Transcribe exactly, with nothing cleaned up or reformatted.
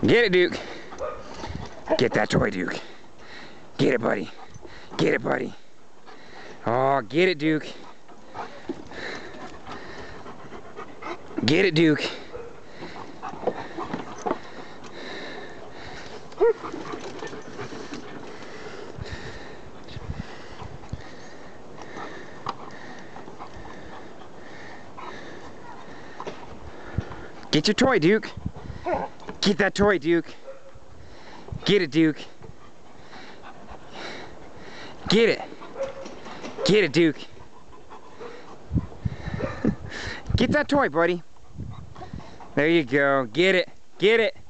Get it, Duke. Get that toy, Duke. Get it, buddy. Get it, buddy. Oh, get it, Duke. Get it, Duke. Get your toy, Duke. Get that toy, Duke. Get it, Duke. Get it. Get it, Duke. Get that toy, buddy. There you go. Get it. Get it.